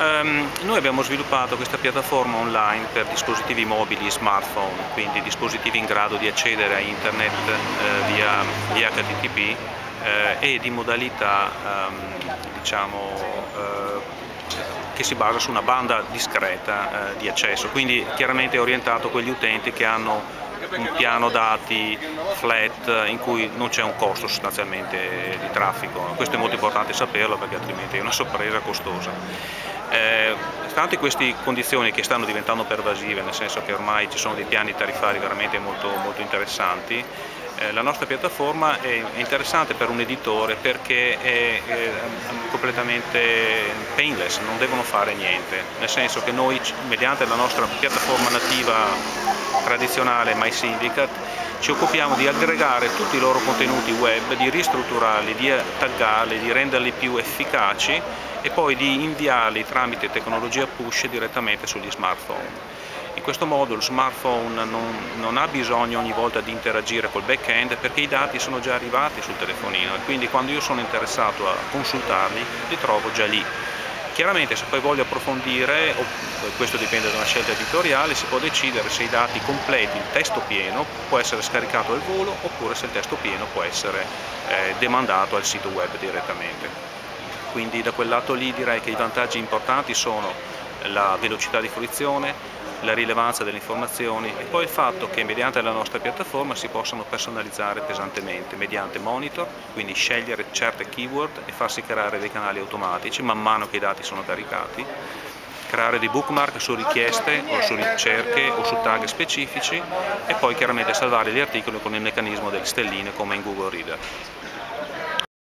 Noi abbiamo sviluppato questa piattaforma online per dispositivi mobili e smartphone, quindi dispositivi in grado di accedere a internet via HTTP e di modalità diciamo, che si basa su una banda discreta di accesso, quindi chiaramente è orientato a quegli utenti che hanno un piano dati flat in cui non c'è un costo sostanzialmente di traffico. Questo è molto importante saperlo perché altrimenti è una sorpresa costosa. Stante queste condizioni che stanno diventando pervasive, nel senso che ormai ci sono dei piani tariffari veramente molto interessanti, la nostra piattaforma è interessante per un editore perché è completamente painless, non devono fare niente, nel senso che noi mediante la nostra piattaforma nativa tradizionale MySyndicate ci occupiamo di aggregare tutti i loro contenuti web, di ristrutturarli, di taggarli, di renderli più efficaci e poi di inviarli tramite tecnologia push direttamente sugli smartphone. In questo modo il smartphone non ha bisogno ogni volta di interagire col back-end perché i dati sono già arrivati sul telefonino e quindi quando io sono interessato a consultarli li trovo già lì. Chiaramente se poi voglio approfondire, questo dipende da una scelta editoriale, si può decidere se i dati completi, il testo pieno, può essere scaricato al volo oppure se il testo pieno può essere demandato al sito web direttamente. Quindi da quel lato lì direi che i vantaggi importanti sono la velocità di fruizione, la rilevanza delle informazioni e poi il fatto che mediante la nostra piattaforma si possano personalizzare pesantemente mediante monitor, quindi scegliere certe keyword e farsi creare dei canali automatici man mano che i dati sono caricati, creare dei bookmark su richieste o su ricerche o su tag specifici e poi chiaramente salvare gli articoli con il meccanismo delle stelline come in Google Reader.